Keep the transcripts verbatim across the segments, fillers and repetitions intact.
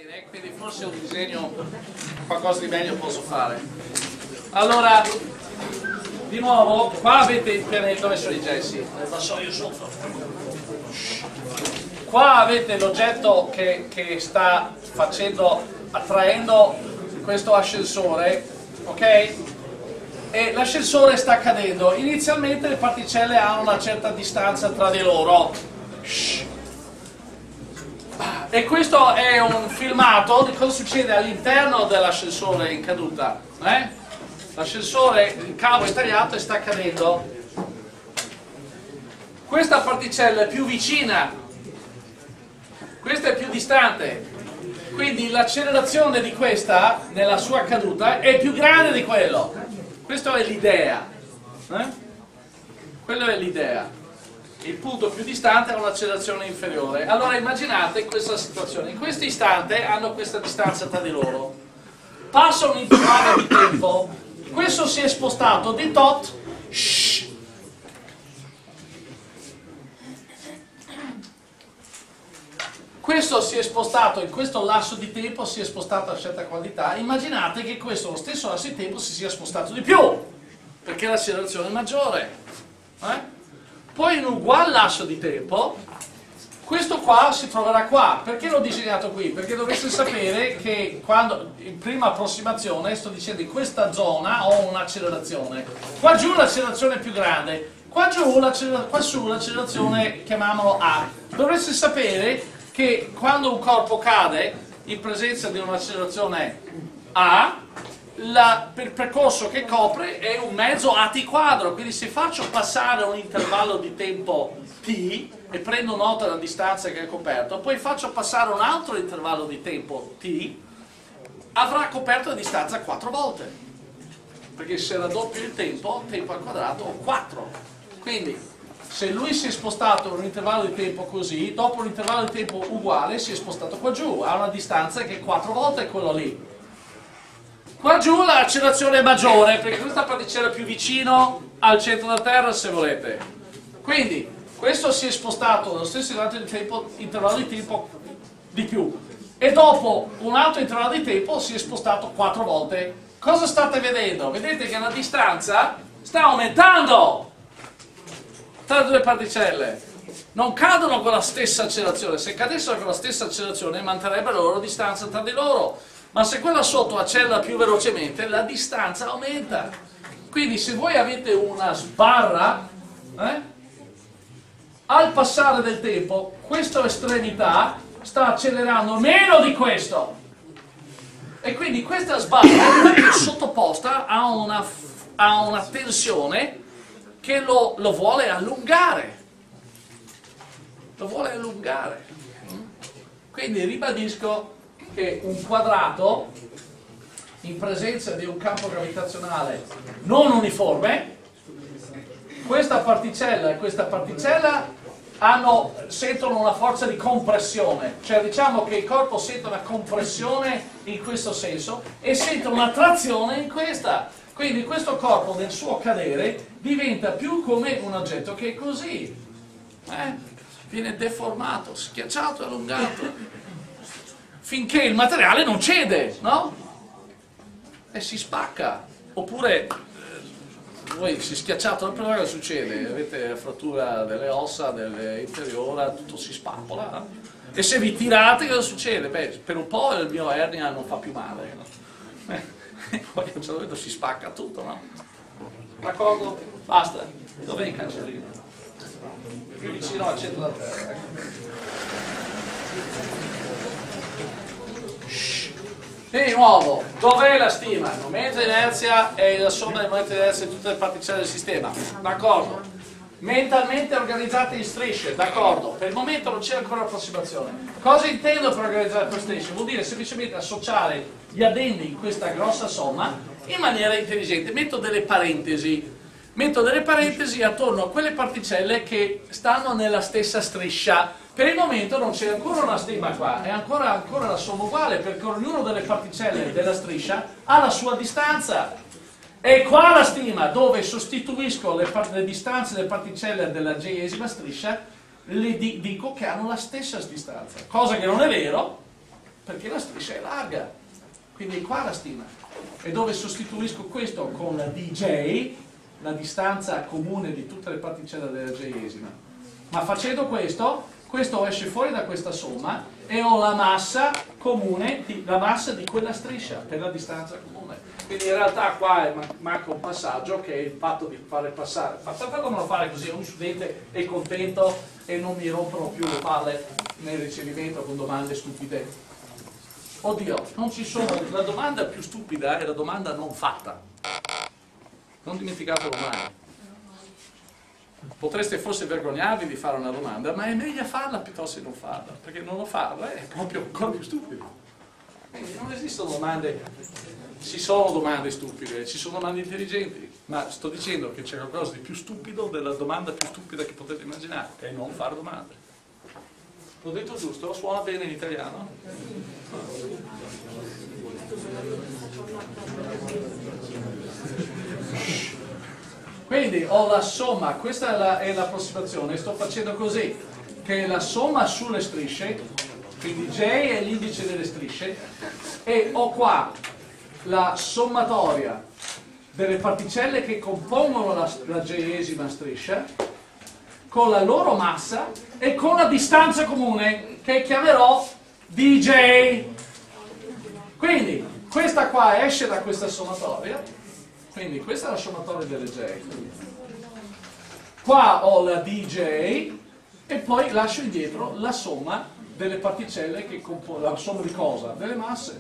bene, quindi forse un disegno, qualcosa di meglio posso fare. Allora, di nuovo, qua avete il pianeta, dove sono i gessi? Lo so io sotto. Qua avete l'oggetto che, che sta facendo, attraendo questo ascensore, ok? E l'ascensore sta cadendo. Inizialmente le particelle hanno una certa distanza tra di loro. Shh. E questo è un filmato di cosa succede all'interno dell'ascensore in caduta. Eh? L'ascensore, il cavo è tagliato e sta cadendo. Questa particella è più vicina, questa è più distante. Quindi l'accelerazione di questa nella sua caduta è più grande di quello. Questa è l'idea. Eh? Quella è l'idea. Il punto più distante ha un'accelerazione inferiore. Allora immaginate questa situazione. In questo istante hanno questa distanza tra di loro. Passa un intervallo di tempo. Questo si è spostato di tot. Shh. Questo si è spostato, in questo lasso di tempo si è spostato a certa quantità. Immaginate che questo, lo stesso lasso di tempo, si sia spostato di più, perché l'accelerazione è maggiore. Eh? Poi in un uguale lasso di tempo, questo qua si troverà qua. Perché l'ho disegnato qui? Perché dovreste sapere che quando, in prima approssimazione, sto dicendo in questa zona ho un'accelerazione. Qua giù l'accelerazione è più grande, qua giù, qua su l'accelerazione chiamiamolo A. Dovreste sapere che quando un corpo cade in presenza di un'accelerazione A, la, il percorso che copre è un mezzo A t quadro, quindi se faccio passare un intervallo di tempo t e prendo nota della distanza che è coperto, poi faccio passare un altro intervallo di tempo t, avrà coperto la distanza quattro volte, perché se raddoppio il tempo, tempo al quadrato, ho quattro. Quindi se lui si è spostato in un intervallo di tempo così, dopo un intervallo di tempo uguale si è spostato qua giù, ha una distanza che è quattro volte quello lì. Qua giù l'accelerazione è maggiore, perché questa particella è più vicino al centro della Terra, se volete. Quindi, questo si è spostato nello stesso intervallo di tempo, intervallo di tempo di più. E dopo un altro intervallo di tempo si è spostato quattro volte. Cosa state vedendo? Vedete che la distanza sta aumentando tra le due particelle. Non cadono con la stessa accelerazione. Se cadessero con la stessa accelerazione manterrebbe la loro distanza tra di loro. Ma se quella sotto accelera più velocemente, la distanza aumenta. Quindi se voi avete una sbarra, eh, al passare del tempo, questa estremità sta accelerando meno di questo. E quindi questa sbarra è sottoposta a una, a una tensione che lo, lo vuole allungare. Lo vuole allungare. Quindi ribadisco che un quadrato in presenza di un campo gravitazionale non uniforme, questa particella e questa particella hanno, sentono una forza di compressione, cioè diciamo che il corpo sente una compressione in questo senso e sente una trazione in questa. Quindi questo corpo nel suo cadere diventa più come un oggetto che è così, eh? Viene deformato, schiacciato e allungato, finché il materiale non cede, no? E si spacca. Oppure, eh, voi si schiacciate, non cosa succede? Avete frattura delle ossa, dell'interiore, tutto si spappola. No? E se vi tirate, cosa succede? Beh, per un po' il mio ernia non fa più male. No? E poi a un certo punto si spacca tutto, no? D'accordo? Basta. Dov'è il cancellino? Più vicino al centro della terra. E di nuovo, dov'è la stima? Il momento di inerzia è la somma del momento di inerzia di tutte le particelle del sistema. D'accordo? Mentalmente organizzate in strisce, d'accordo? Per il momento non c'è ancora approssimazione. Cosa intendo per organizzare per strisce? Vuol dire semplicemente associare gli addendi in questa grossa somma in maniera intelligente. Metto delle parentesi. Metto delle parentesi attorno a quelle particelle che stanno nella stessa striscia. Per il momento non c'è ancora una stima qua, è ancora, ancora la somma uguale, perché ognuna delle particelle della striscia ha la sua distanza. E qua la stima, dove sostituisco le, le distanze delle particelle della j-esima striscia, le di dico che hanno la stessa distanza, cosa che non è vero, perché la striscia è larga, quindi è qua la stima. E dove sostituisco questo con la D J, la distanza comune di tutte le particelle della J-esima. Ma facendo questo, questo esce fuori da questa somma e ho la massa comune, di, la massa di quella striscia per la distanza comune. Quindi in realtà qua è, manca un passaggio che è il fatto di fare passare. Fatemelo fare così, un studente è contento e non mi rompono più le palle nel ricevimento con domande stupide. Oddio, non ci sono, la domanda più stupida è la domanda non fatta. Non dimenticatelo mai. Potreste forse vergognarvi di fare una domanda, ma è meglio farla piuttosto che non farla, perché non farla è proprio ancora più stupido. Quindi non esistono domande, ci sono domande stupide, ci sono domande intelligenti, ma sto dicendo che c'è qualcosa di più stupido della domanda più stupida che potete immaginare, che è non fare domande. L'ho detto giusto? Suona bene in italiano? Quindi ho la somma, questa è l'approssimazione, sto facendo così, che è la somma sulle strisce, quindi J è l'indice delle strisce, e ho qua la sommatoria delle particelle che compongono la, la J-esima striscia, con la loro massa e con la distanza comune, che chiamerò D J. Quindi, questa qua esce da questa sommatoria. Quindi questa è la sommatoria delle J. Qua ho la D J e poi lascio indietro la somma delle particelle che compongono, la somma di cosa? Delle masse.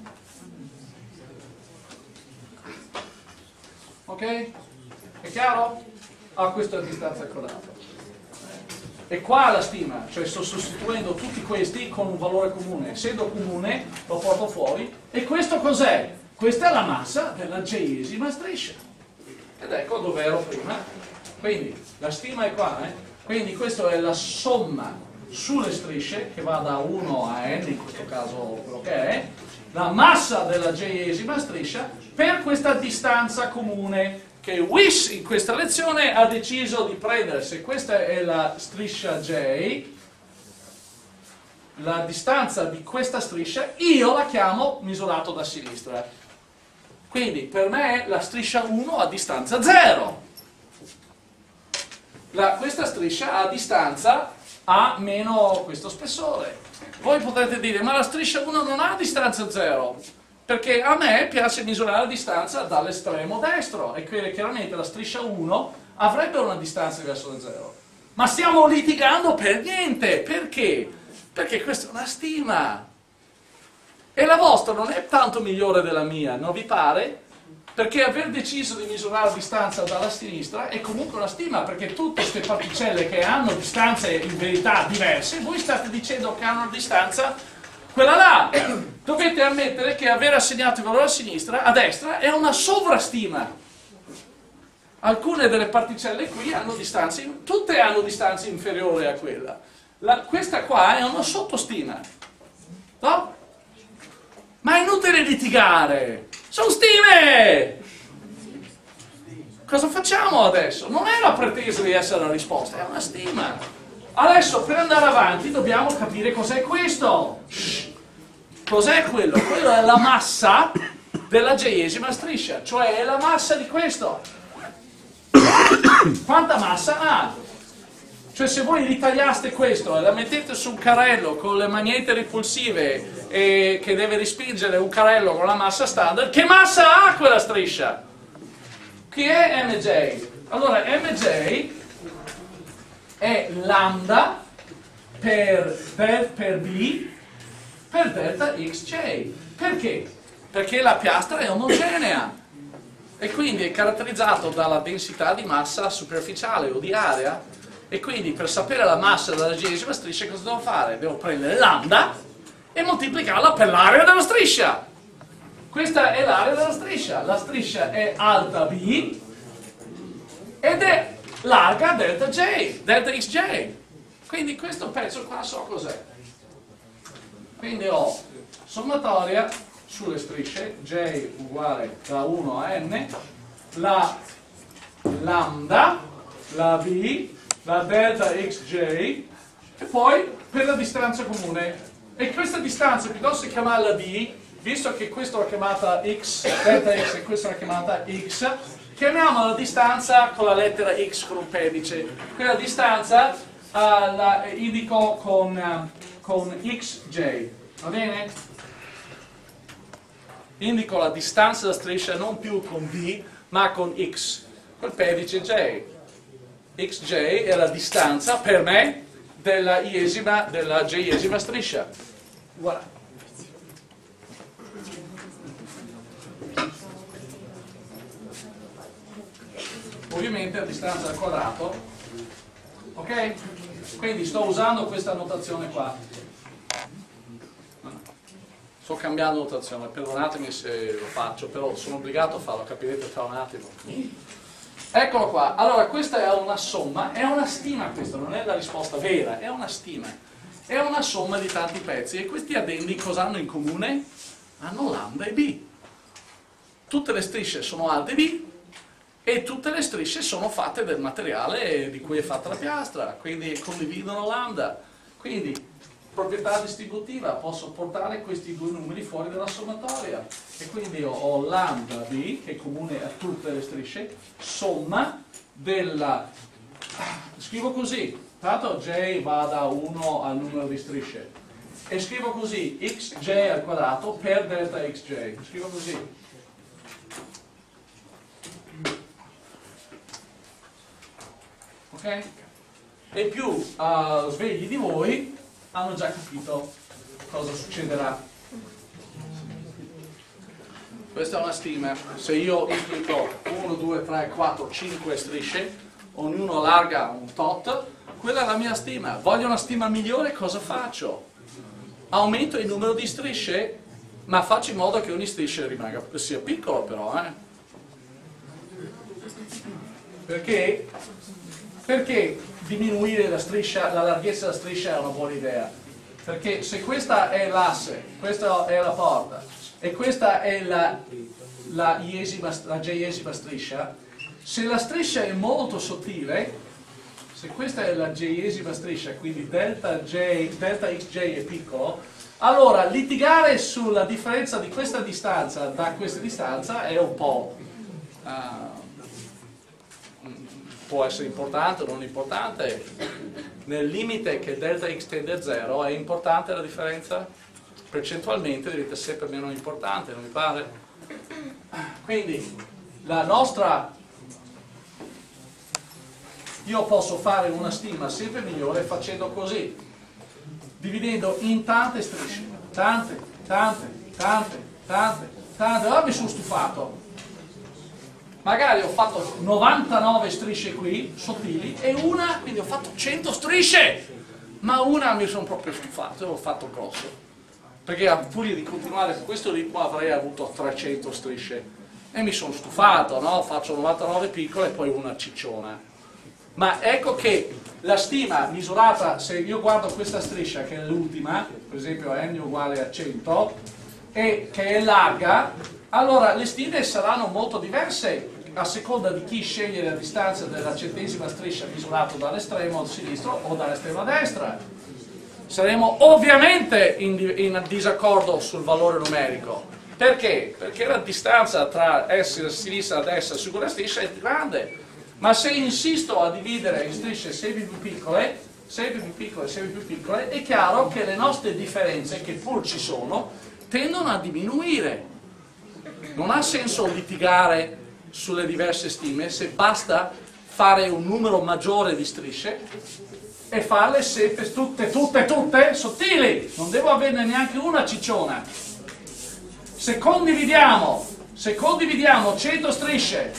Ok? È chiaro? Ah, questa è la distanza quadrata. E qua la stima, cioè sto sostituendo tutti questi con un valore comune. Essendo comune lo porto fuori. E questo cos'è? Questa è la massa della J-esima striscia. Ed ecco dove ero prima. Quindi la stima è qua, eh? Quindi questa è la somma sulle strisce, che va da uno a n, in questo caso quello che è, la massa della J-esima striscia per questa distanza comune che Wyss in questa lezione ha deciso di prendere. Se questa è la striscia J, la distanza di questa striscia io la chiamo misurato da sinistra. Quindi per me la striscia uno ha distanza zero. La, questa striscia ha distanza a meno questo spessore. Voi potrete dire, ma la striscia uno non ha distanza zero, perché a me piace misurare la distanza dall'estremo destro, e quindi chiaramente la striscia uno avrebbe una distanza verso il zero. Ma stiamo litigando per niente. Perché? Perché questa è una stima. E la vostra non è tanto migliore della mia, non vi pare? Perché aver deciso di misurare la distanza dalla sinistra è comunque una stima, perché tutte queste particelle che hanno distanze in verità diverse, voi state dicendo che hanno una distanza quella là. Dovete ammettere che aver assegnato il valore a sinistra, a destra, è una sovrastima. Alcune delle particelle qui hanno distanze, tutte hanno distanze inferiori a quella. La, questa qua è una sottostima. No? Ma è inutile litigare, sono stime! Cosa facciamo adesso? Non è la pretesa di essere la risposta, è una stima. Adesso per andare avanti dobbiamo capire cos'è questo. Cos'è quello? Quello è la massa della J-esima striscia, cioè è la massa di questo. Quanta massa ha? Cioè se voi ritagliaste questo e la mettete su un carrello con le magnete repulsive e che deve respingere un carrello con la massa standard, che massa ha quella striscia? Chi è M J? Allora M J è lambda per, del, per B per delta xj. Perché? Perché la piastra è omogenea e quindi è caratterizzato dalla densità di massa superficiale o di area. E quindi per sapere la massa della J-esima striscia cosa devo fare? Devo prendere lambda e moltiplicarla per l'area della striscia. Questa è l'area della striscia. La striscia è alta B ed è larga delta J, delta xj. Quindi questo pezzo qua so cos'è. Quindi ho sommatoria sulle strisce J uguale da uno a n, la lambda, la B, la delta xj, e poi per la distanza comune E questa distanza, piuttosto che chiamarla d, visto che questa l'ho chiamata x, delta x, e questa l'ho chiamata x, chiamiamo la distanza con la lettera x con un pedice. Quella distanza uh, la indico con, uh, con xj, va bene? Indico la distanza della striscia non più con d, ma con x, col pedice j. xj è la distanza per me della iesima, della j-esima striscia. Voilà. Ovviamente a distanza al quadrato, ok? Quindi sto usando questa notazione qua. Sto cambiando notazione, perdonatemi se lo faccio, però sono obbligato a farlo, capirete tra un attimo. Eccolo qua. Allora, questa è una somma, è una stima questa, non è la risposta vera, è una stima. È una somma di tanti pezzi e questi addendi cosa hanno in comune? Hanno lambda e b. Tutte le strisce sono alte b e tutte le strisce sono fatte del materiale di cui è fatta la piastra, quindi condividono lambda. Quindi, proprietà distributiva, posso portare questi due numeri fuori dalla sommatoria. E quindi ho, ho lambda b, che è comune a tutte le strisce, somma della... Scrivo così, tanto j va da uno al numero di strisce. E scrivo così, xj al quadrato per delta xj. Scrivo così. Ok? E più uh, svegli di voi hanno già capito cosa succederà. Questa è una stima. Se io implico uno, due, tre, quattro, cinque strisce, ognuno allarga un tot, quella è la mia stima. Voglio una stima migliore, cosa faccio? Aumento il numero di strisce, ma faccio in modo che ogni striscia rimanga, sia piccolo però, eh? Perché? Perché diminuire la striscia, la larghezza della striscia è una buona idea? Perché se questa è l'asse, questa è la porta e questa è la, la, iesima, la j-esima striscia, se la striscia è molto sottile, se questa è la j-esima striscia, quindi delta, J, delta xj è piccolo, allora litigare sulla differenza di questa distanza da questa distanza è un po'... Uh, può essere importante o non importante, nel limite che delta x tende a zero è importante la differenza? Percentualmente diventa sempre meno importante, non mi pare? Quindi la nostra, io posso fare una stima sempre migliore facendo così, dividendo in tante strisce, tante, tante, tante, tante, tante, allora mi sono stufato. Magari ho fatto novantanove strisce qui, sottili, e una, quindi ho fatto cento strisce, ma una mi sono proprio stufato e l'ho fatto grosso. Perché a furia di continuare con questo ritmo avrei avuto trecento strisce. E mi sono stufato, no? Faccio novantanove piccole e poi una cicciona. Ma ecco che la stima misurata, se io guardo questa striscia che è l'ultima, per esempio n uguale a cento, e che è larga, allora le stime saranno molto diverse a seconda di chi sceglie la distanza della centesima striscia misurata dall'estremo sinistro o dall'estremo destra. Saremo ovviamente in, in disaccordo sul valore numerico. Perché? Perché la distanza tra essere a sinistra e a destra su quella striscia è grande. Ma se insisto a dividere in strisce sempre più piccole, sempre più piccole, sempre più piccole, è chiaro che le nostre differenze, che pur ci sono, tendono a diminuire. Non ha senso litigare sulle diverse stime se basta fare un numero maggiore di strisce e farle sempre tutte, tutte, tutte sottili. Non devo averne neanche una cicciona. Se condividiamo, se condividiamo cento strisce,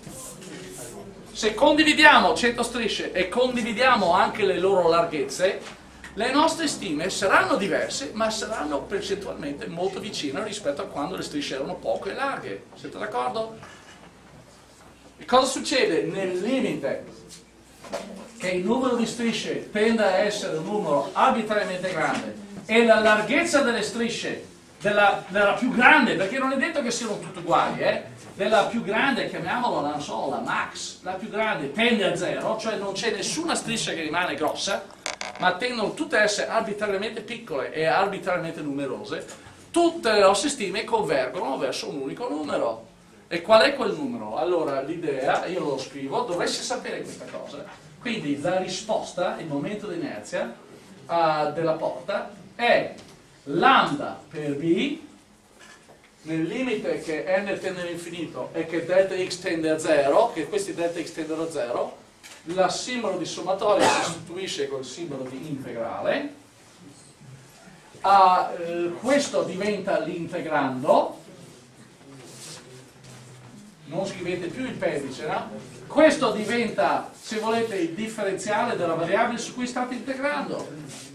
se condividiamo cento strisce e condividiamo anche le loro larghezze, le nostre stime saranno diverse, ma saranno percentualmente molto vicine rispetto a quando le strisce erano poche e larghe. Siete d'accordo? E cosa succede nel limite che il numero di strisce tende a essere un numero arbitrariamente grande e la larghezza delle strisce della, della più grande, perché non è detto che siano tutte uguali, eh? Della più grande, chiamiamola, non so, la max, la più grande tende a zero, cioè non c'è nessuna striscia che rimane grossa, ma tendono tutte a essere arbitrariamente piccole e arbitrariamente numerose, tutte le nostre stime convergono verso un unico numero. E qual è quel numero? Allora l'idea, io lo scrivo, dovresti sapere questa cosa. Quindi la risposta, il momento di inerzia uh, della porta è lambda per b nel limite che n tende all'infinito e che delta x tende a zero, che questi delta x tendono a zero, il simbolo di sommatorio si sostituisce col simbolo di integrale, uh, eh, questo diventa l'integrando, non scrivete più il pedice, no? Questo diventa, se volete, il differenziale della variabile su cui state integrando.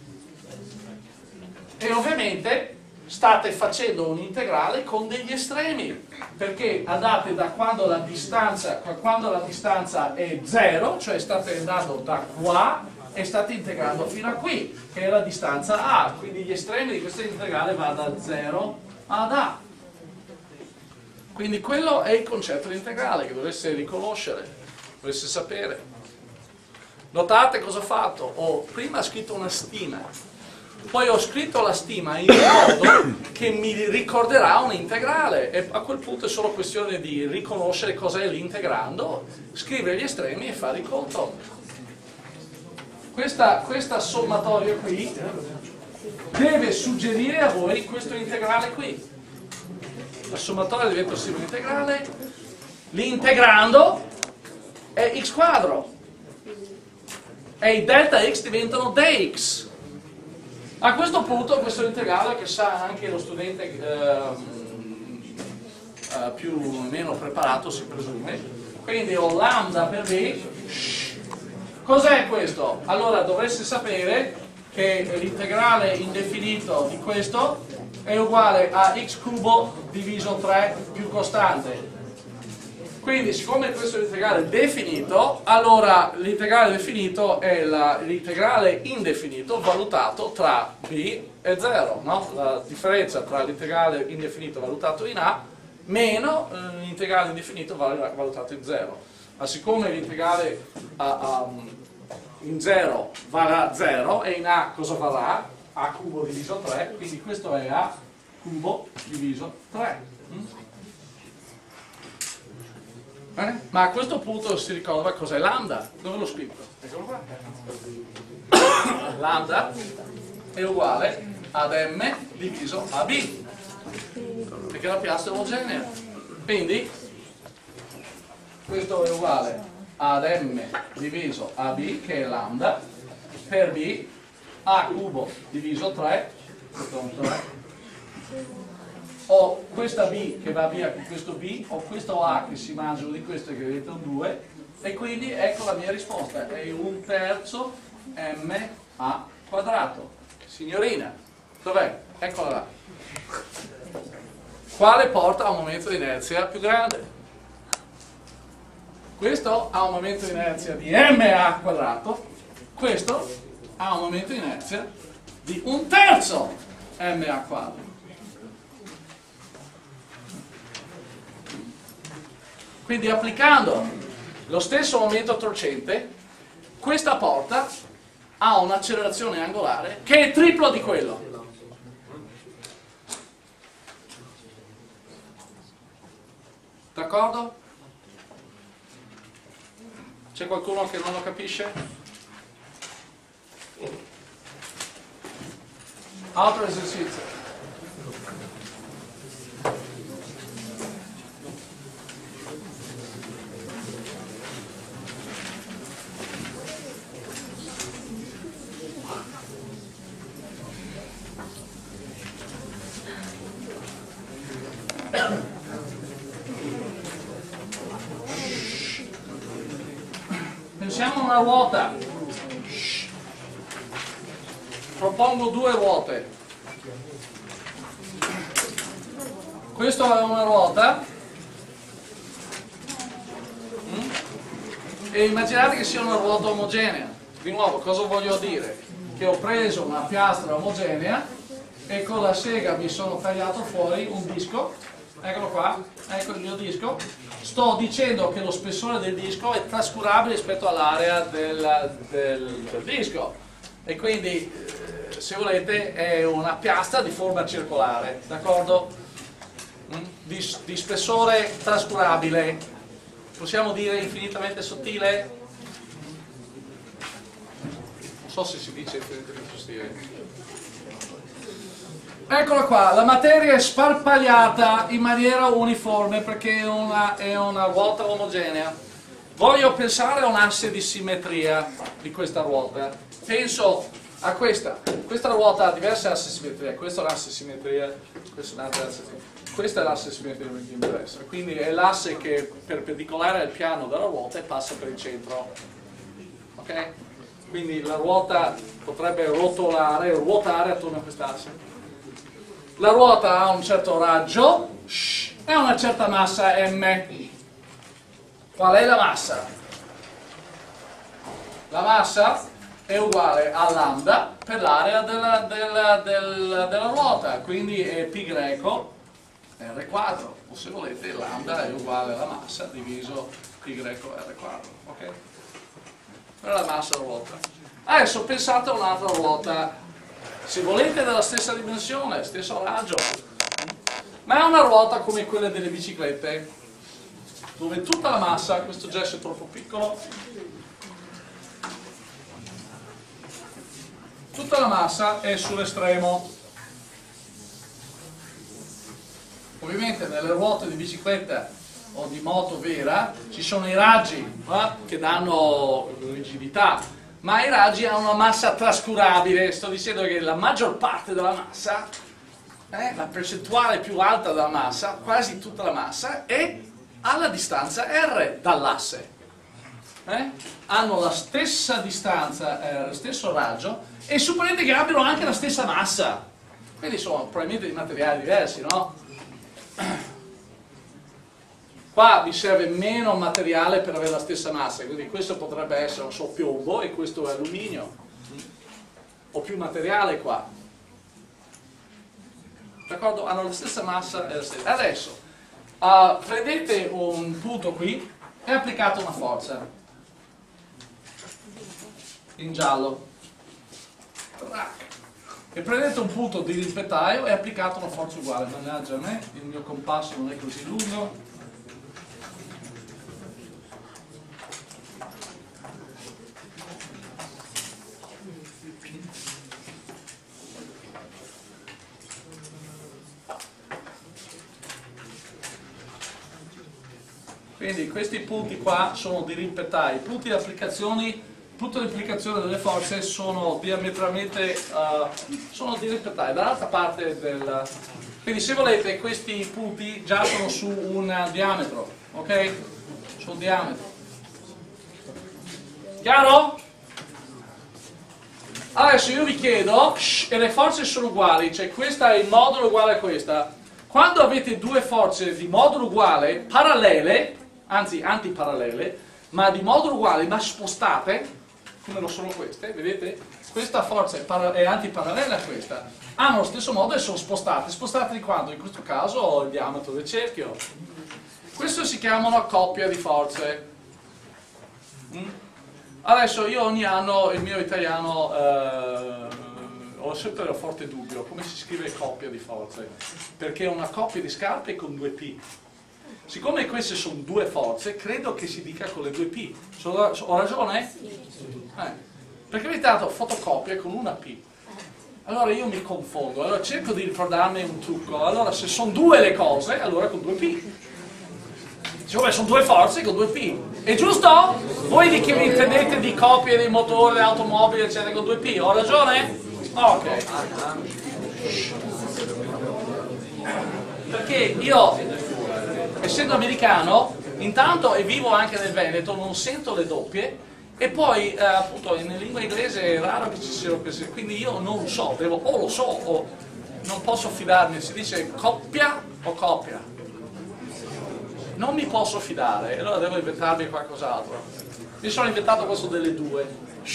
E ovviamente state facendo un integrale con degli estremi, perché andate da quando la distanza, quando la distanza è zero, cioè state andando da qua e state integrando fino a qui, che è la distanza a, quindi gli estremi di questo integrale va da zero ad a. Quindi quello è il concetto di integrale che dovreste riconoscere, dovreste sapere. Notate cosa ho fatto? Ho prima scritto una stima, poi ho scritto la stima in modo che mi ricorderà un integrale e a quel punto è solo questione di riconoscere cos'è l'integrando, scrivere gli estremi e fare il conto. Questa, questa sommatoria qui deve suggerire a voi questo integrale qui. La sommatoria diventa un simbolo integrale, l'integrando è x quadro e i delta x diventano dx. A questo punto questo integrale, che sa anche lo studente eh, eh, più o meno preparato si presume, quindi ho lambda per b. Cos'è questo? Allora dovreste sapere che l'integrale indefinito di questo è uguale a x cubo diviso tre più costante. Quindi siccome questo è l'integrale definito, allora l'integrale definito è l'integrale indefinito valutato tra b e zero, no? La differenza tra l'integrale indefinito valutato in a meno eh, l'integrale indefinito valutato in zero. Ma siccome l'integrale in zero varrà zero e in a cosa varrà? A cubo diviso tre, quindi questo è a cubo diviso tre. Mm? Bene? Ma a questo punto si ricorda cos'è lambda? Dove l'ho scritto? Eccolo qua. Lambda è uguale ad m diviso a b, perché la piastra è omogenea. Quindi questo è uguale ad m diviso a b, che è lambda, per b a cubo diviso tre, questo è un tre, ho questa b che va via con questo b, ho questo a che si mangia di questo che diventa un due, e quindi ecco la mia risposta, è un terzo ma quadrato. Signorina, dov'è? Eccola là. Quale porta a un momento di inerzia più grande? Questo ha un momento di inerzia di ma quadrato, questo ha un momento di inerzia di un terzo ma quadro. Quindi applicando lo stesso momento torcente, questa porta ha un'accelerazione angolare che è triplo di quello. D'accordo? C'è qualcuno che non lo capisce? Altro esercizio. Pensiamo a una ruota. Propongo due ruote. Questa è una ruota e immaginate che sia una ruota omogenea. Di nuovo, cosa voglio dire? Che ho preso una piastra omogenea e con la sega mi sono tagliato fuori un disco. Eccolo qua, ecco il mio disco. Sto dicendo che lo spessore del disco è trascurabile rispetto all'area del, del, del disco. e quindi eh, se volete è una piastra di forma circolare, d'accordo? Mm? Di, di spessore trascurabile, possiamo dire infinitamente sottile? Non so se si dice infinitamente sottile. Eccola qua, la materia è sparpagliata in maniera uniforme perché è una, è una ruota omogenea. Voglio pensare a un asse di simmetria di questa ruota. Penso a questa. Questa ruota ha diverse assi di simmetria. Questo è l'asse di simmetria, questo è un altro asse di simmetria. Questa è l'asse di simmetria che mi interessa. Quindi è l'asse che è perpendicolare al piano della ruota e passa per il centro. Ok? Quindi la ruota potrebbe rotolare, ruotare attorno a quest'asse. La ruota ha un certo raggio e una certa massa m. Qual è la massa? La massa è uguale a lambda per l'area della, della, della, della ruota, quindi è π greco R quadro, o se volete lambda è uguale alla massa diviso π greco R quadro. Ok? Quella è la massa della ruota. Adesso pensate a un'altra ruota, se volete della stessa dimensione, stesso raggio, ma è una ruota come quelle delle biciclette, dove tutta la massa, questo gesso è troppo piccolo, tutta la massa è sull'estremo. Ovviamente nelle ruote di bicicletta o di moto vera ci sono i raggi eh, che danno rigidità, ma i raggi hanno una massa trascurabile. Sto dicendo che la maggior parte della massa, eh, la percentuale più alta della massa, quasi tutta la massa, è alla distanza R dall'asse. Eh? Hanno la stessa distanza, eh, lo stesso raggio, e supponete che abbiano anche la stessa massa. Quindi sono probabilmente di materiali diversi, no? Qua vi serve meno materiale per avere la stessa massa, quindi questo potrebbe essere, non so, piombo e questo è alluminio, o più materiale qua, d'accordo? Hanno la stessa massa e la stessa. Adesso uh, prendete un punto qui e applicate una forza in giallo e prendete un punto di rimpettaio e applicate una forza uguale. Mannaggia a me, il mio compasso non è così lungo. Quindi questi punti qua sono di rimpettai, i punti di applicazione, punto di applicazione delle forze sono diametralmente, uh, sono di rimpettai, dall'altra parte del... Quindi se volete questi punti già sono su un diametro, ok? Su un diametro. Chiaro? Adesso io vi chiedo, e le forze sono uguali, cioè questa è il modulo uguale a questa. Quando avete due forze di modulo uguale, parallele, anzi antiparallele, ma di modulo uguale, ma spostate, come lo sono queste, vedete? Questa forza è, è antiparallela a questa, hanno lo stesso modo e sono spostate. Spostate di quanto? In questo caso il diametro del cerchio. Questo si chiama una coppia di forze. Mm? Adesso io ogni anno, il mio italiano, eh, ho sempre un forte dubbio, come si scrive coppia di forze? Perché è una coppia di scarpe con due P. Siccome queste sono due forze, credo che si dica con le due P. Sono, ho ragione? Eh, perché ogni tanto fotocopia con una P. Allora io mi confondo, allora cerco di ricordarmi un trucco. Allora se sono due le cose, allora con due P. Siccome sono due forze con due P. È giusto? Voi di che vi intendete di copie dei motori, automobili, eccetera, con due P? Ho ragione? Ok. Perché io, essendo americano, intanto e vivo anche nel Veneto, non sento le doppie, e poi eh, appunto in lingua inglese è raro che ci siano queste, quindi io non so, devo, o lo so o non posso fidarmi. Si dice coppia o coppia? Non mi posso fidare, allora devo inventarmi qualcos'altro. Mi sono inventato questo delle due.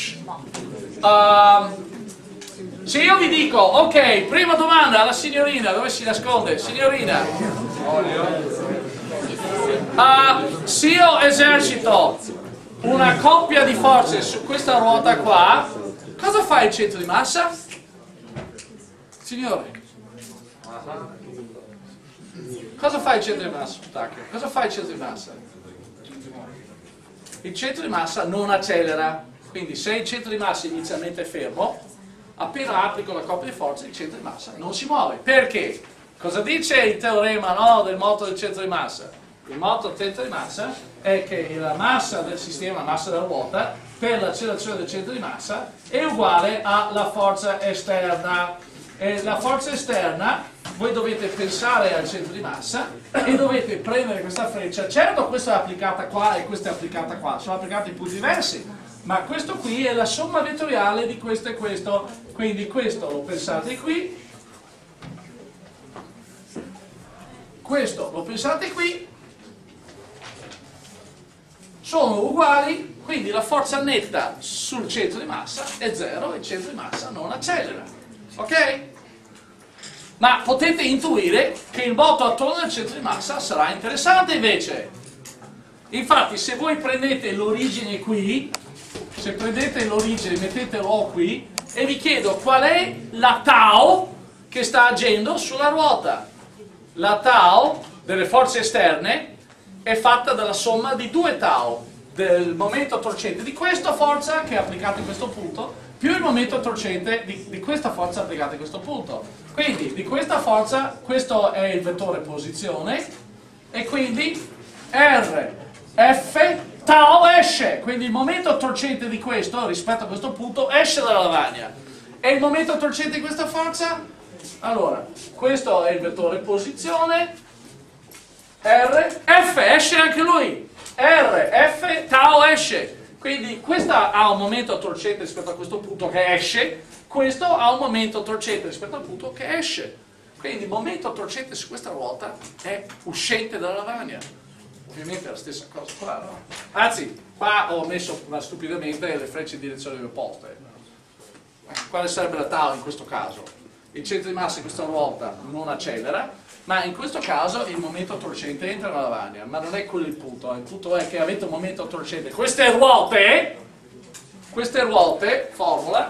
Uh, se io vi dico, ok, prima domanda alla signorina, dove si nasconde? Signorina, uh, se io esercito una coppia di forze su questa ruota qua, Cosa fa il centro di massa? Signori, cosa fa il centro di massa? Cosa fa il centro di massa? Il centro di massa non accelera, quindi se il centro di massa inizialmente è fermo, appena applico la coppia di forze il centro di massa non si muove. Perché? Cosa dice il teorema, no, del moto del centro di massa? Il moto del centro di massa è che la massa del sistema, la massa della ruota, per l'accelerazione del centro di massa è uguale alla forza esterna. E la forza esterna, voi dovete pensare al centro di massa e dovete prendere questa freccia. Certo, questa è applicata qua e questa è applicata qua, sono applicati in punti diversi, ma questo qui è la somma vettoriale di questo e questo. Quindi questo lo pensate qui, questo lo pensate qui, sono uguali, quindi la forza netta sul centro di massa è zero e il centro di massa non accelera. Ok? Ma potete intuire che il moto attorno al centro di massa sarà interessante invece. Infatti se voi prendete l'origine qui, se prendete l'origine, mettetelo qui e vi chiedo qual è la tau che sta agendo sulla ruota. La tau delle forze esterne è fatta dalla somma di due tau, del momento torcente di questa forza che è applicata in questo punto più il momento torcente di, di questa forza applicata in questo punto. Quindi di questa forza, questo è il vettore posizione e quindi R F tau esce, quindi il momento torcente di questo rispetto a questo punto esce dalla lavagna. E il momento torcente di questa forza? Allora, questo è il vettore posizione, R, F esce anche lui, R, F, tau esce. Quindi questa ha un momento torcente rispetto a questo punto che esce, questo ha un momento torcente rispetto al punto che esce. Quindi il momento torcente su questa ruota è uscente dalla lavagna. Ovviamente è la stessa cosa qua, no? Anzi, qua ho messo stupidamente le frecce in direzioni opposte. Quale sarebbe la tau in questo caso? Il centro di massa in questa ruota non accelera, ma in questo caso il momento torcente entra nella lavagna, ma non è quello il punto. Il punto è che avete un momento torcente. Queste ruote, queste ruote, formula,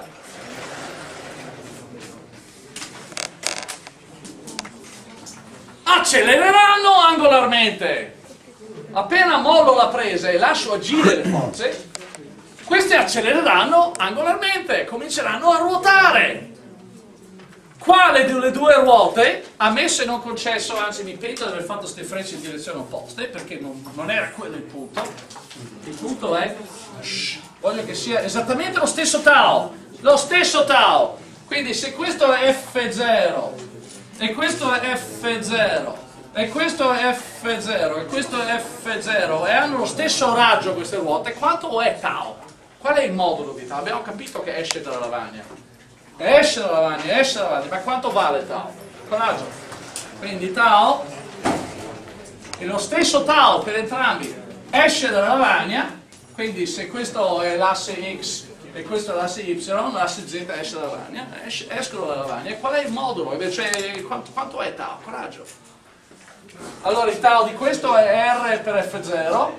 accelereranno angolarmente. Appena mollo la presa e lascio agire le forze, queste accelereranno angolarmente, cominceranno a ruotare. Quale delle due ruote, ammesso e non concesso, anzi mi pento di aver fatto queste frecce in direzione opposte, perché non, non era quello il punto. Il punto è, shh, voglio che sia esattamente lo stesso tau, lo stesso tau. Quindi se questo è F zero, e questo è F zero, e questo è F zero, e questo è F zero, e hanno lo stesso raggio queste ruote, quanto è tau? Qual è il modulo di tau? Abbiamo capito che esce dalla lavagna. Esce dalla lavagna, esce dalla lavagna, ma quanto vale tau? Coraggio. Quindi tau è lo stesso tau per entrambi, esce dalla lavagna, quindi se questo è l'asse X e questo è l'asse Y, l'asse Z esce dalla lavagna, esce, escono dalla lavagna. E qual è il modulo? Cioè, quanto, quanto è tau? Coraggio. Allora il tau di questo è R per F zero,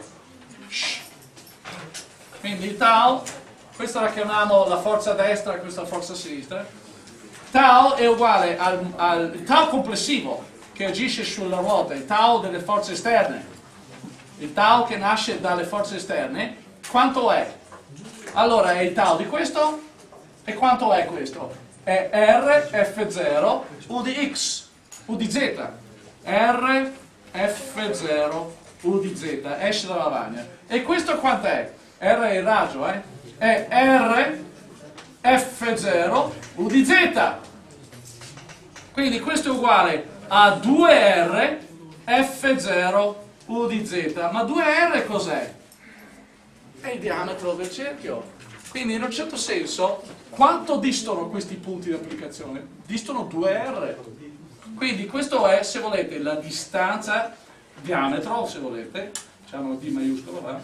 quindi il tau, questa la chiamiamo la forza destra e questa la forza sinistra. Tau è uguale al, al il tau complessivo che agisce sulla ruota, il tau delle forze esterne, il tau che nasce dalle forze esterne. Quanto è? Allora è il tau di questo e quanto è questo? È R F zero U di X, U di Z, R F zero U di Z, esce dalla lavagna. E questo quant'è? R è il raggio, eh? È R F zero U di Z. Quindi questo è uguale a due R F zero U di Z. Ma due R cos'è? È il diametro del cerchio. Quindi in un certo senso, quanto distano questi punti di applicazione? Distano due R. Quindi questo è, se volete, la distanza, diametro, se volete, diciamo D maiuscolo, va?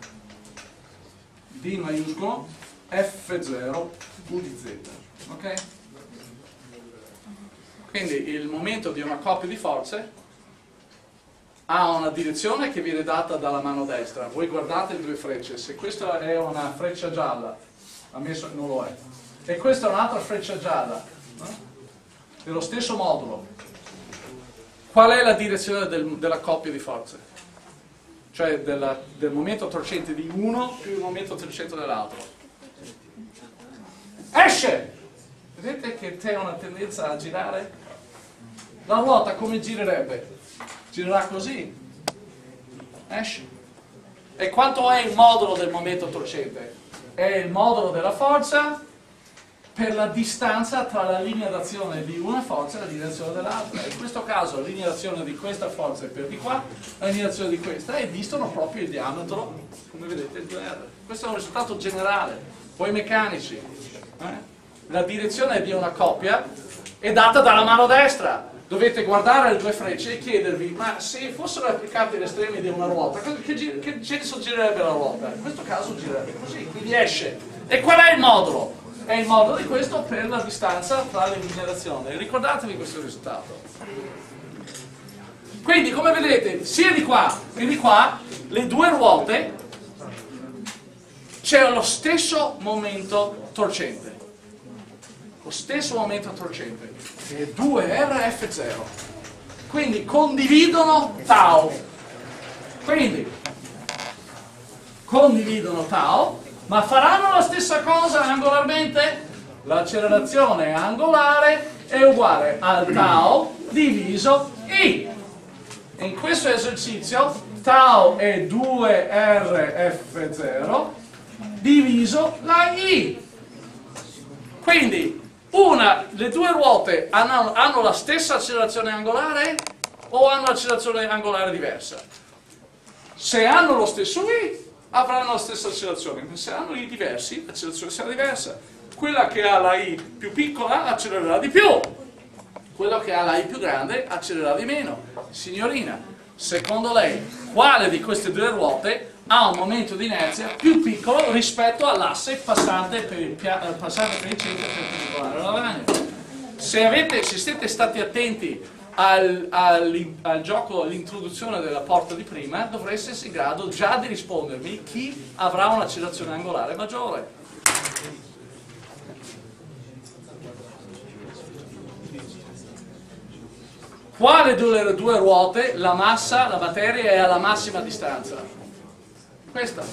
D maiuscolo F zero U di Z, ok? Quindi il momento di una coppia di forze ha una direzione che viene data dalla mano destra. Voi guardate le due frecce, se questa è una freccia gialla, ammesso che non lo è, e questa è un'altra freccia gialla, no? Dello stesso modulo. Qual è la direzione del, della coppia di forze? Cioè della, del momento torcente di uno più il momento torcente dell'altro. Esce! Vedete che T ha una tendenza a girare? La ruota come girerebbe? Girerà così. Esce. E quanto è il modulo del momento torcente? È il modulo della forza per la distanza tra la linea d'azione di una forza e la linea d'azione dell'altra. In questo caso la linea d'azione di questa forza è per di qua, la linea d'azione di questa, e distono proprio il diametro, come vedete, il due R. Questo è un risultato generale. Poi meccanici. Eh? La direzione di una coppia è data dalla mano destra. Dovete guardare le due frecce e chiedervi, ma se fossero applicati gli estremi di una ruota, che, che, che senso girerebbe la ruota? In questo caso girerebbe così, quindi esce. E qual è il modulo? È il modulo di questo per la distanza tra le linee d'azione. Ricordatevi questo risultato. Quindi, come vedete, sia di qua che di qua, le due ruote, c'è lo stesso momento torcente. Lo stesso momento torcente, che è due R F zero. Quindi condividono tau. Quindi condividono tau, ma faranno la stessa cosa angolarmente? L'accelerazione angolare è uguale al tau diviso I. In questo esercizio tau è due R F zero diviso la I. Quindi Una, le due ruote hanno, hanno la stessa accelerazione angolare o hanno l'accelerazione angolare diversa? Se hanno lo stesso I, avranno la stessa accelerazione, ma se hanno I diversi, l'accelerazione sarà diversa. Quella che ha la I più piccola accelererà di più, quella che ha la I più grande accelererà di meno. Signorina, secondo lei, quale di queste due ruote ha un momento di inerzia più piccolo rispetto all'asse passante per il, passante per il centro perpendicolare alla lavagna? Se, avete, se siete stati attenti al, al, al gioco, all'introduzione della porta di prima, dovreste essere in grado già di rispondermi chi avrà un'accelerazione angolare maggiore. Quale delle due ruote la massa, la materia è alla massima distanza? Questa.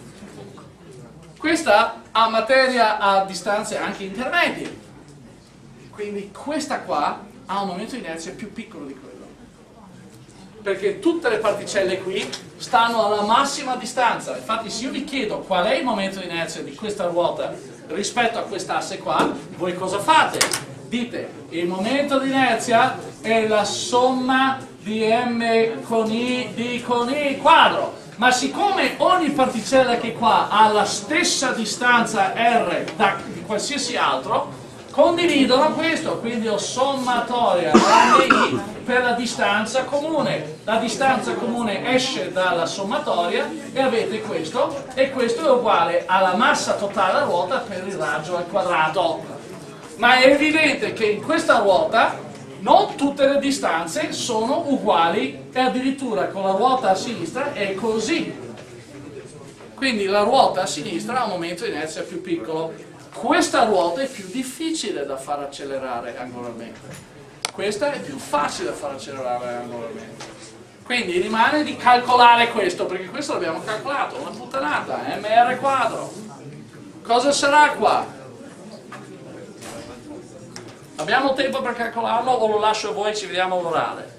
Questa ha materia a distanze anche intermedie. Quindi questa qua ha un momento di inerzia più piccolo di quello. Perché tutte le particelle qui stanno alla massima distanza. Infatti se io vi chiedo qual è il momento di inerzia di questa ruota rispetto a quest'asse qua, voi cosa fate? Dite, il momento di inerzia è la somma di m con i di con i quadro. Ma siccome ogni particella che qua ha la stessa distanza R da di qualsiasi altro, condividono questo, quindi ho sommatoria grande I per la distanza comune. La distanza comune esce dalla sommatoria e avete questo, e questo è uguale alla massa totale della ruota per il raggio al quadrato. Ma è evidente che in questa ruota non tutte le distanze sono uguali, e addirittura con la ruota a sinistra è così. Quindi la ruota a sinistra ha un momento di inerzia più piccolo. Questa ruota è più difficile da far accelerare angolarmente. Questa è più facile da far accelerare angolarmente. Quindi rimane di calcolare questo, perché questo l'abbiamo calcolato, una puttanata, mr quadro. Cosa sarà qua? Abbiamo tempo per calcolarlo o lo lascio a voi e ci vediamo all'orale?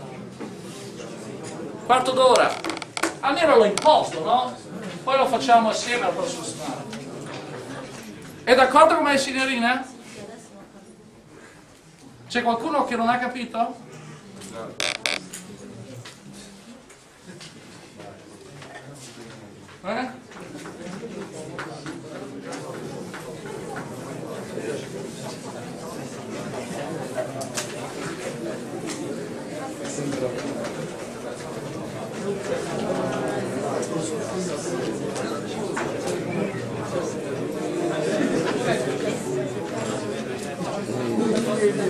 Quarto d'ora. Almeno l'ho imposto, no? Poi lo facciamo assieme al prossimo settimana. È d'accordo con me, signorina? C'è qualcuno che non ha capito? Eh?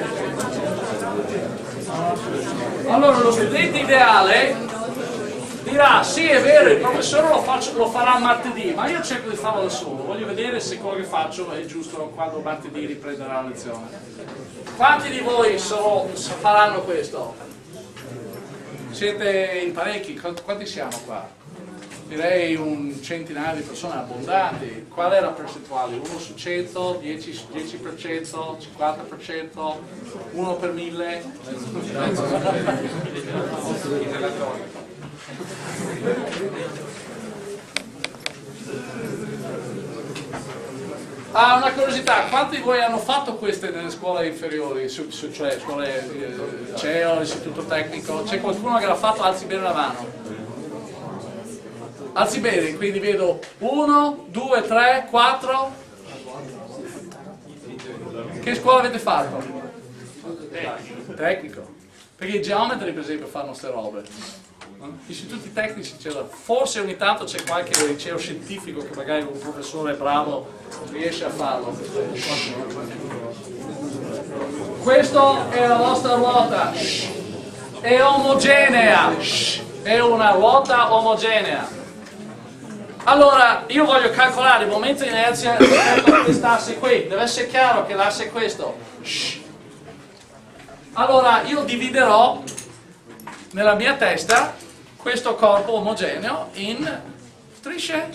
Allora, lo studente ideale deve dirà, sì è vero, il professore lo, faccio, lo farà martedì, ma io cerco di farlo da solo, voglio vedere se quello che faccio è giusto quando martedì riprenderà la lezione. Quanti di voi sono, faranno questo? Siete in parecchi, quanti siamo qua? Direi un centinaio di persone abbondanti. Qual è la percentuale? uno su cento, dieci, dieci per cento, cinquanta per cento, uno per mille? Ah, una curiosità, quanti di voi hanno fatto queste nelle scuole inferiori, su, su, cioè scuole eh, liceo, istituto tecnico? C'è qualcuno che l'ha fatto? Alzi bene la mano. Alzi bene, quindi vedo uno, due, tre, quattro. Che scuola avete fatto? Tecnico. Perché i geometri per esempio fanno queste robe. Gli istituti tecnici c'era, forse ogni tanto c'è qualche liceo scientifico che magari un professore bravo riesce a farlo. Questa è la vostra ruota, è omogenea, è una ruota omogenea. Allora, io voglio calcolare il momento di inerzia rispetto a quest'asse qui, deve essere chiaro che l'asse è questo. Allora, io dividerò nella mia testa questo corpo omogeneo in strisce.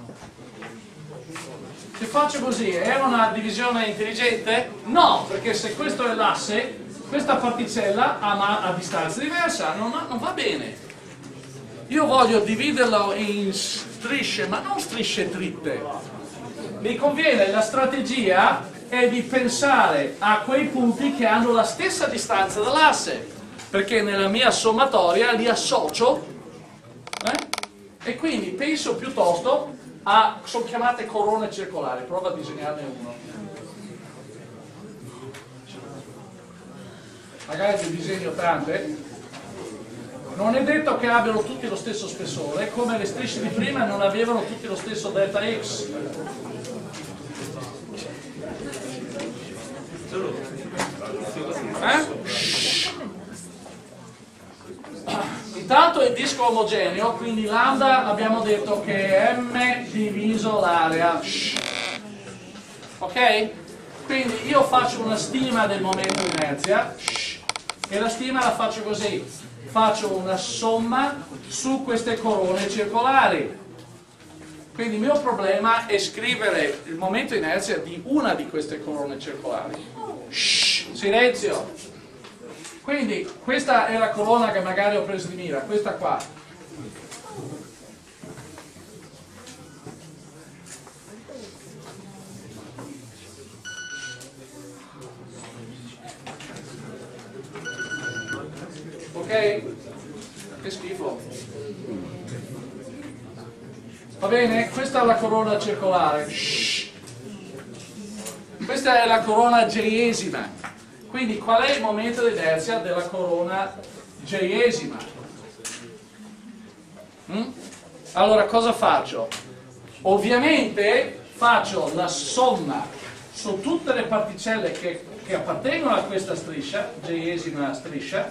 Se faccio così, è una divisione intelligente? No, perché se questo è l'asse, questa particella ha a distanza diversa, non, non va bene. Io voglio dividerlo in strisce, ma non strisce dritte. Mi conviene, la strategia è di pensare a quei punti che hanno la stessa distanza dall'asse, perché nella mia sommatoria li associo eh? E quindi penso piuttosto a, sono chiamate corone circolari, prova a disegnarne uno. Magari ti disegno tante. Non è detto che abbiano tutti lo stesso spessore, come le strisce di prima non avevano tutti lo stesso delta X. Eh? Intanto il disco omogeneo, quindi lambda abbiamo detto che è m diviso l'area. Ok? Quindi io faccio una stima del momento di inerzia e la stima la faccio così. Faccio una somma su queste corone circolari. Quindi il mio problema è scrivere il momento di inerzia di una di queste corone circolari. Shh, silenzio! Quindi questa è la corona che magari ho preso di mira, questa qua. Ok? Che schifo. Va bene? Questa è la corona circolare. Shhh. Questa è la corona j-esima. Quindi qual è il momento di inerzia della corona j-esima? Mm? Allora cosa faccio? Ovviamente faccio la somma su tutte le particelle che, che appartengono a questa striscia, j-esima striscia,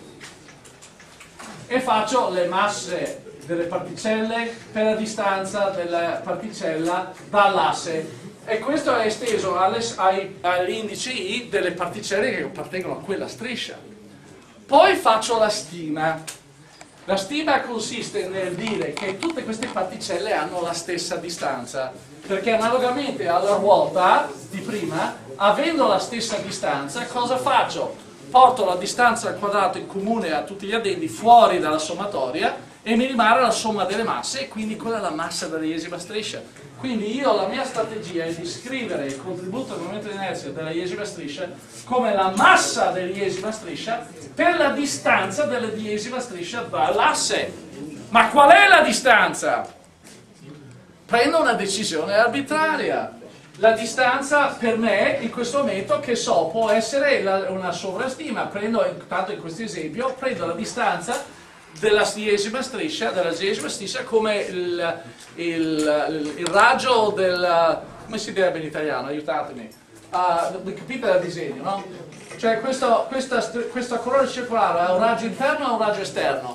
e faccio le masse delle particelle per la distanza della particella dall'asse. E questo è esteso all'indice I delle particelle che appartengono a quella striscia. Poi faccio la stima. La stima consiste nel dire che tutte queste particelle hanno la stessa distanza, perché analogamente alla ruota di prima, avendo la stessa distanza, cosa faccio? Porto la distanza al quadrato in comune a tutti gli addendi fuori dalla sommatoria e mi rimane la somma delle masse e quindi quella è la massa dell'iesima striscia. Quindi io la mia strategia è di scrivere il contributo al momento di inerzia della iesima striscia come la massa dell'iesima striscia per la distanza della diesima striscia dall'asse. Ma qual è la distanza? Prendo una decisione arbitraria. La distanza per me in questo momento, che so, può essere la, una sovrastima. Prendo, intanto in questo esempio, prendo la distanza della diesima striscia, della diesima striscia come il, il, il raggio del, come si direbbe in italiano, aiutatemi, uh, capite dal disegno, no? Cioè questo, questa, questa corona circolare ha un raggio interno o un raggio esterno?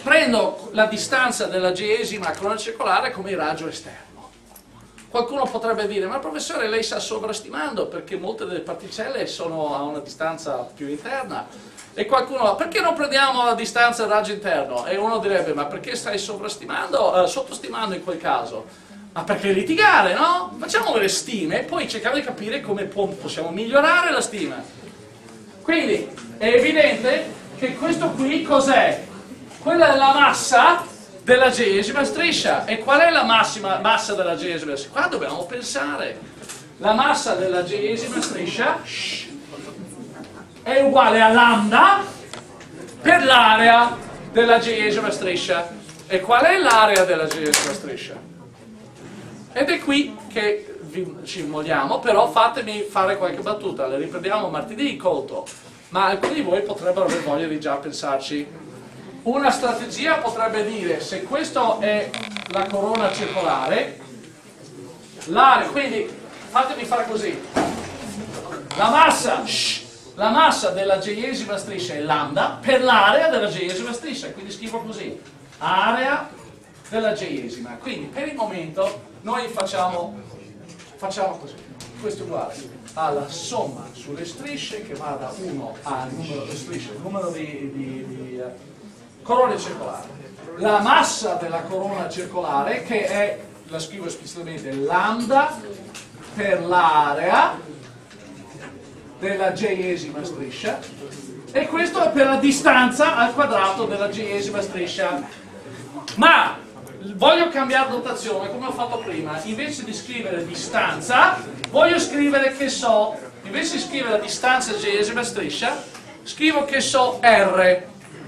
prendo la distanza della geesima corona circolare come il raggio esterno. Qualcuno potrebbe dire, ma professore lei sta sovrastimando perché molte delle particelle sono a una distanza più interna. E qualcuno, perché non prendiamo la distanza del raggio interno? E uno direbbe, ma perché stai sovrastimando, eh, sottostimando in quel caso? Ma perché litigare, no? Facciamo le stime e poi cerchiamo di capire come possiamo migliorare la stima. Quindi è evidente che questo qui cos'è? Quella è la massa della geesima striscia. E qual è la massima massa della geesima striscia? Qua dobbiamo pensare. La massa della geesima striscia shh, è uguale a lambda per l'area della geesima striscia. E qual è l'area della geesima striscia? Ed è qui che vi, ci muoviamo, però fatemi fare qualche battuta, le riprendiamo martedì colto, ma alcuni di voi potrebbero aver voglia di già pensarci. Una strategia potrebbe dire, se questa è la corona circolare, l'area, quindi fatemi fare così, la massa, shh, la massa della geesima striscia è lambda per l'area della geesima striscia, quindi scrivo così, area della geesima. Quindi per il momento noi facciamo, facciamo così, questo è uguale alla somma sulle strisce che va da uno al numero di strisce, il numero di, di, di uh, corone circolari. La massa della corona circolare che è, la scrivo esplicitamente, lambda per l'area della geesima striscia e questo è per la distanza al quadrato della geesima striscia. Ma voglio cambiare notazione come ho fatto prima, invece di scrivere distanza voglio scrivere che so, invece di scrivere la distanza geesima striscia scrivo che so R.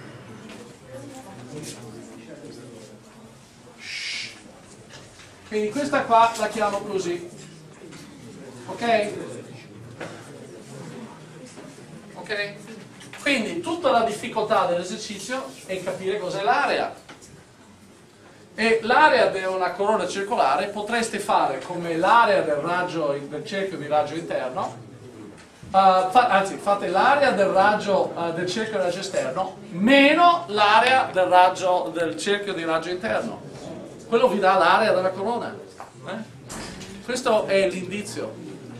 Quindi questa qua la chiamo così, ok? Ok? Quindi tutta la difficoltà dell'esercizio è capire cos'è l'area. E l'area di una corona circolare potreste fare come l'area del raggio, del cerchio di raggio interno, uh, fa, anzi fate l'area del raggio uh, del cerchio di raggio esterno meno l'area del raggio del cerchio di raggio interno. Quello vi dà l'area della corona. Eh? Questo è l'indizio.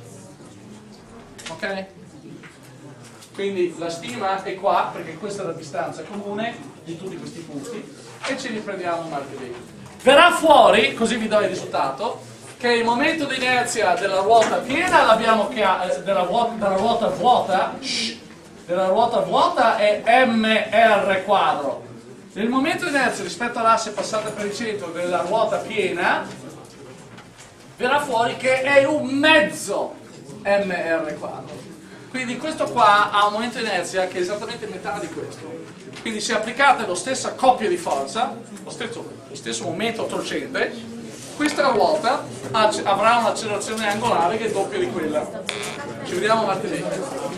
Ok? Quindi la stima è qua, perché questa è la distanza comune di tutti questi punti, e ci riprendiamo martedì. Verrà fuori, così vi do il risultato, che il momento di inerzia della ruota piena l'abbiamo della, della ruota vuota, shh, della ruota vuota è mr quadro. Il momento di inerzia rispetto all'asse passata per il centro della ruota piena verrà fuori che è un mezzo mr quadro. Quindi questo qua ha un momento di inerzia che è esattamente metà di questo. Quindi se applicate la stessa coppia di forza, lo stesso, lo stesso momento torcente, questa ruota avrà un'accelerazione angolare che è doppia di quella. Ci vediamo martedì.